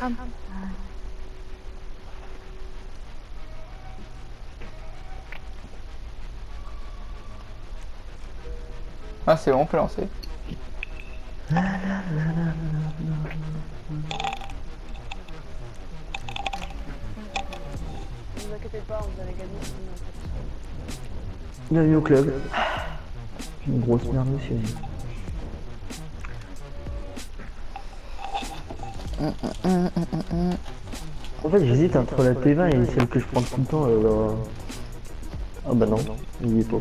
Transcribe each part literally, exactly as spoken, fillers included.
Ah c'est bon, on peut lancer. Ne vous inquiétez pas, vous allez gagner. Bienvenue au club. Une grosse merde aussi. En fait j'hésite entre la T vingt et celle que je prends tout le temps. Euh... Ah bah non, il y est pas.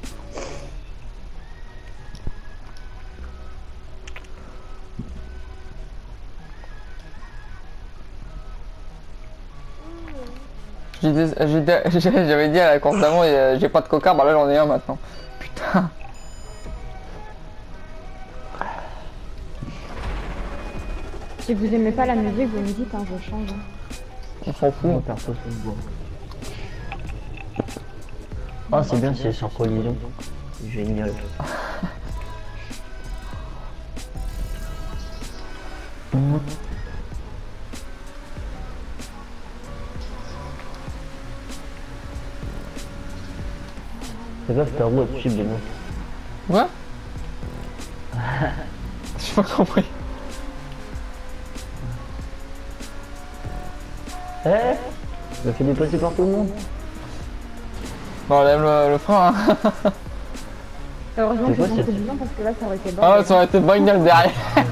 J'avais dit à la course d'avant, j'ai pas de coca, bah là j'en ai un maintenant. Putain. Si vous aimez pas la musique, vous me dites, hein, je change. On s'en fout. Moi, perso, c'est bon. Ah c'est bien, c'est sur collision. C'est génial. C'est grave, t'as roue au-dessus de moi. Quoi? J'ai pas compris. Eh, je me fais dépasser par tout le monde. Bon, on lève le, le frein. Hein. Heureusement que C'est quoi, j'ai c'est- pensé dedans parce que là ça aurait été bon. Ah, ça aurait été bagnole derrière.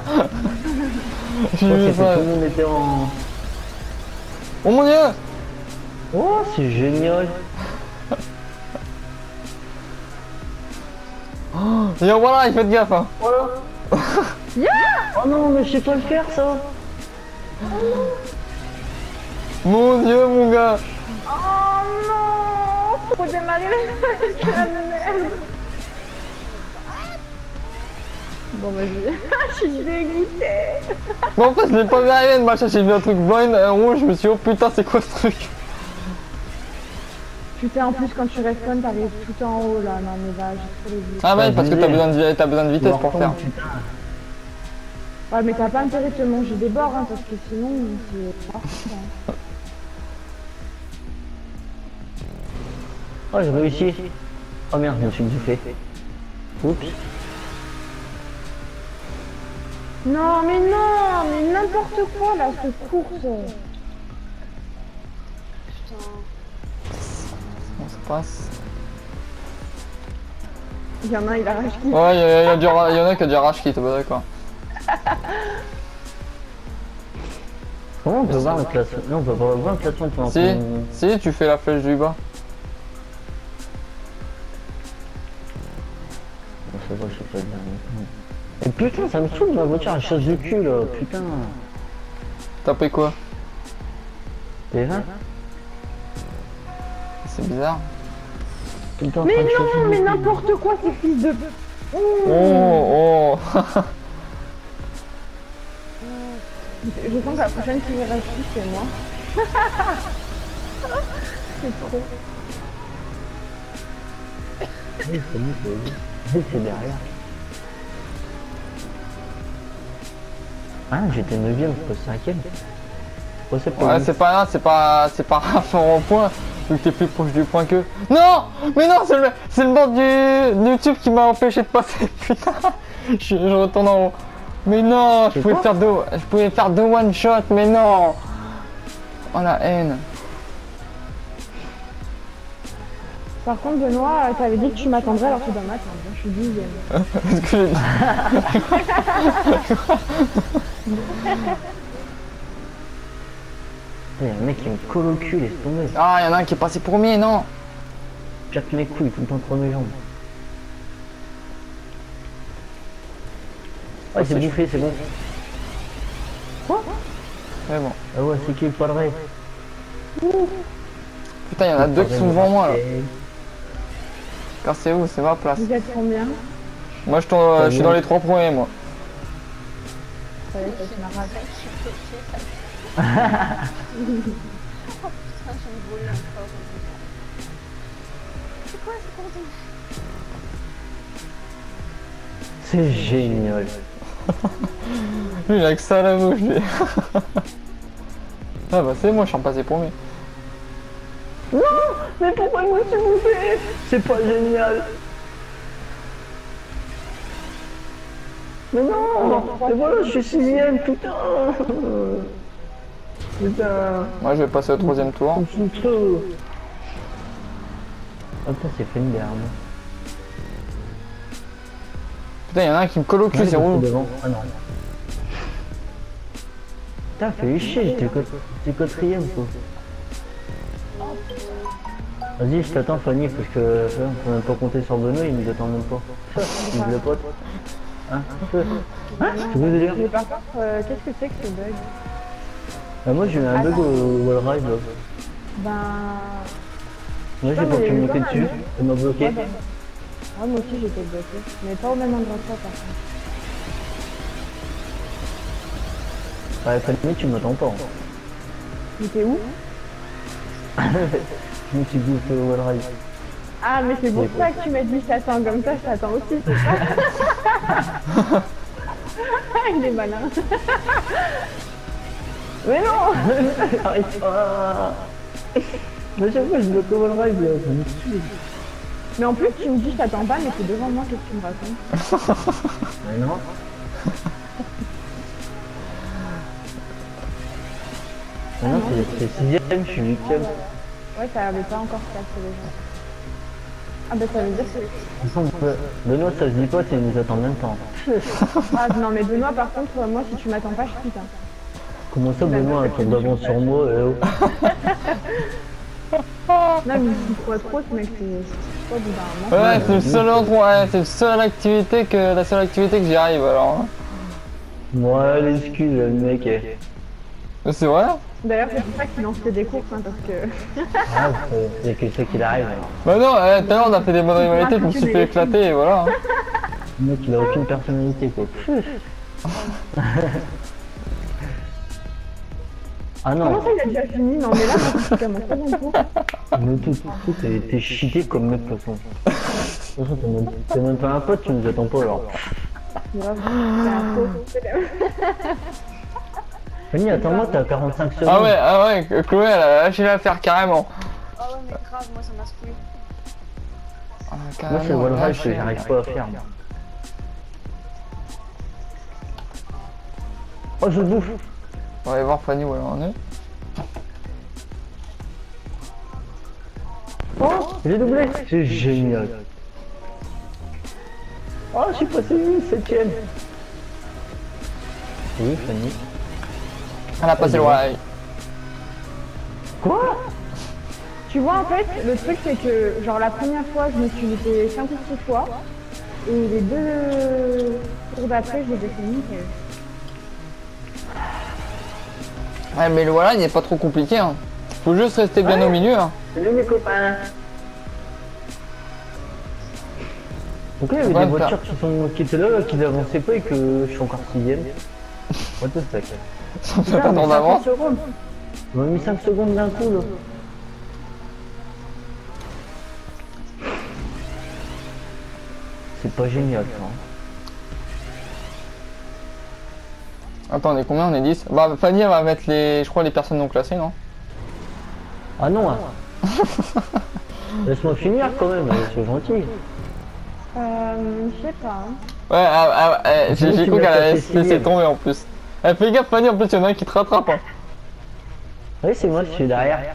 J'ai Je vu pensais que ça. tout le monde était en... Oh mon dieu! Oh, c'est génial. Et voilà, il fait gaffe. Hein. Oh non, mais je sais pas le faire ça. Mon dieu, mon gars. Oh non, faut démarrer la merde. Bon vas-y, je suis dégoûtée. Bon, en fait, je l'ai pas vu arriver de machin, j'ai vu un truc blanc et un rouge, je me suis dit, oh putain, c'est quoi ce truc? Putain, en plus quand tu respawn, t'arrives tout en haut là, non mais va, j'ai trop les vues. Ah, ouais, parce que t'as besoin, de, t'as besoin de vitesse pour faire. Ouais mais t'as pas intérêt de te manger des bords, hein, parce que sinon c'est parti. Hein. Oh, j'ai réussi. Oh merde, je me suis fait. Oups. Non mais non, mais n'importe quoi là, cette course. Putain. Comment ça passe? Il y en a un, il a rage qui. Ouais, il y, a- y, a du ra- y en a qui a du rage kit, bah d'accord. Comment on peut voir le classement? Non, on peut pas voir le classement pendant Si, qu'on- si, tu fais la flèche du bas. Bon, ça va, je sais pas dire. Et putain, ça me saoule ma voiture, elle chasse de cul là, putain. T'as pris quoi? T vingt? C'est bizarre. Tout le temps en Mais train de chasser non, du mais cul. n'importe quoi ces fils de... Oh, oh. Je sens que la prochaine qui verra ici, c'est moi. C'est trop. Oui, c'est lui, c'est lui. Oui, c'est derrière. Ah, j'étais neuvième, je passe cinquième. Oh, c'est pas Ouais, lui. c'est pas grave, c'est pas, c'est pas rapport au point, vu que t'es plus proche du point que... Non! Mais non, c'est le, c'est le bord du, du YouTube qui m'a empêché de passer, putain! Je, je retourne en haut. Mais non, je C'est pouvais quoi faire deux, je pouvais faire deux one shot, mais non! Oh la haine. Par contre, Benoît, t'avais dit que tu m'attendrais alors que tu dois m'attendre. Je suis dixième. Parce que j'ai dit... Il y a un mec qui me colle au cul, laisse tomber. Ah, il y en a un qui est passé premier, non? Jack mes couilles tout le temps entre mes jambes. Ouais, c'est bouffé, c'est bon. Quoi? Mais bon. Ah ouais, c'est qui le padré? Putain, il y en a deux qui sont devant moi, là. Car c'est où? C'est ma place. Vous êtes combien? Moi, je, tourne, je suis dans les trois premiers, moi. Ça y est, ça se m'arrache. Oh putain, j'ai me volé encore. C'est quoi ce bordel? C'est génial. Lui, il a que ça à la bouche, lui. Ah bah c'est moi, je suis repassé premier. Non, mais pourquoi moi tu me fais? C'est pas génial. Mais non, mais voilà, je suis sixième, putain. Putain. Moi je vais passer au troisième tour. On fout trop. Oh putain, c'est fait une merde. Putain, y'en a un qui me colle au cul, c'est rouge. Devant. Ah non. Putain, fais chier, j'étais quat- j'étais quatrième quoi. Vas-y, je t'attends Fanny, parce que euh, on peut même pas compter sur Benoît, il nous attend même pas. Il me le pote. Hein Hein Tu veux délire? Mais par contre, euh, qu'est-ce que c'est que ce bug? Bah moi j'ai eu un bug au wall ride là. Ben. Moi j'ai Non, pas mais pu monter quand dessus, même. ça m'a bloqué. Ouais, ben. Ouais, moi aussi j'étais bloquée. Mais pas au même endroit que toi par contre. Ouais, Fanny, tu m'attends pas. Hein. Mais t'es où? Je me suis bouffé au wall ride. Ah, mais c'est pour ça que tu m'as dit je t'attends comme ça, je t'attends aussi, c'est ça? Il est malin. Mais non! J'arrive pas. Mais chaque fois je bloque au wall ride là, ça me tue. Mais en plus, tu me dis je t'attends pas, mais c'est devant moi que tu me racontes. Mais non. Mais non, c'est- c'est sixième, je suis huitième. Ouais, ça avait pas encore cassé les gens. Ah bah ça veut dire que... Benoît, ça se dit pas, tu nous attends en même temps. Ah non mais Benoît par contre, euh, moi si tu m'attends pas, je suis putain. Comment ça, Benoît, un tour d'avance sur moi eh oh. Non mais il croit trop ce mec, c'est pas au bout d'un moment. Ouais, c'est le seul endroit, ouais, c'est la seule activité que la seule activité que j'y arrive alors. Hein. Moi, l'excuse, le mec. eh. Mais c'est vrai? D'ailleurs c'est pour ça qu'il lançait des courses, hein, parce que... Ah, il y a que ça qui arrive. Bah non, eh, tout à l'heure on a fait des bonnes rivalités, je me suis fait éclater et voilà. Hein. Le mec, il a aucune personnalité, quoi. Ah non, Comment ça il a déjà fini? Non mais là, c'est comme un second tour. mais tout, tout, t'es t'es cheaté comme mec, de toute façon. De toute façon, t'es même, t'es même pas un pote, tu nous attends pas, alors. Grave, c'est un faux. Fanny, attends-moi, t'as quarante-cinq secondes. Ah ouais, ah ouais, Chloé elle a lâché l'affaire carrément. Ah ouais, mais grave, moi ça m'a saoulé. Ah, Moi, c'est carrément, le wall ride lâché. que j'arrive pas à faire. moi. Oh, je bouffe. On va aller voir Fanny où elle en est. Oh, j'ai doublé. C'est génial. Oh, je suis passé septième. Oui, Fanny. Elle a passé le wall. Quoi? Tu vois en fait, le truc c'est que genre la première fois je me suis loupé cinq ou six fois et les deux tours d'après je les ai fait nickel. Ouais, mais le wall il n'est pas trop compliqué. Hein. Faut juste rester bien Ouais. au milieu. Hein. Salut mes copains. Donc là, il y avait Ouais, des t'as- voitures qui, sont, qui étaient là, là, qui n'avançaient pas et que je suis encore sixième. What the fuck? Ça fait pas tant d'avance. On m'a mis cinq secondes d'un coup là. C'est pas génial ça. Hein. Attends, on est combien? On est dix. Bah, Fanny elle va mettre les, je crois, les personnes non classées, non? Ah non hein. Laisse-moi finir quand même, c'est gentil. Euh, je sais pas. Hein. Ouais, ah, ah, ah, j'ai Sinon, j'ai tu cru vas qu'elle allait passer se laisser sixième. tomber en plus. Eh, fais gaffe Fanny, en plus il y en a un qui te rattrape. Hein. Oui, c'est moi, je suis derrière.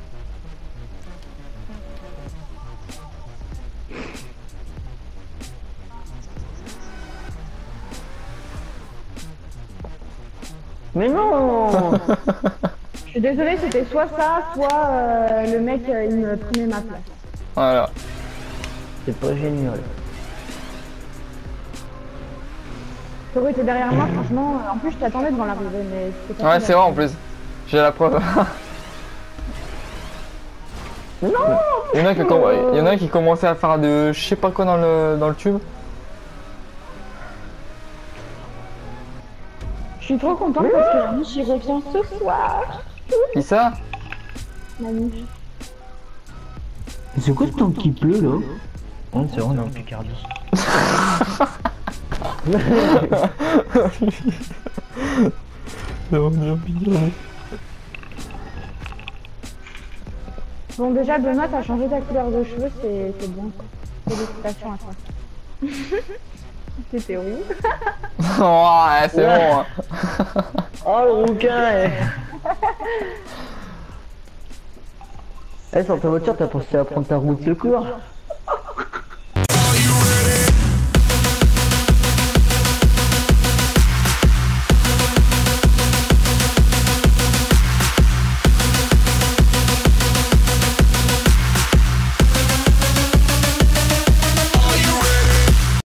Mais non. Je suis désolée, c'était soit ça, soit euh, le mec euh, il me prenait ma place. Voilà. C'est pas génial. T'aurais été derrière moi, franchement, euh, en plus je t'attendais devant l'arrivée, mais c'était pas Ouais, c'est vrai en plus. J'ai la preuve. Non. Il y en a qui, comm- il y en a qui commençaient à faire de je sais pas quoi dans le, dans le tube. Je suis trop contente parce que la niche il revient ce soir. Qui ça? La niche. C'est quoi ce temps qui pleut là? Oh, c'est vrai, on est en Picardie. Bon, déjà, Benoît, t'as changé ta couleur de cheveux, c'est c'est bon. Félicitations à toi. C'était horrible. Ouais, c'est Ouais. bon. Hein. Oh le rouquin eh. Eh, sur ta voiture, t'as pensé à prendre ta roue de secours?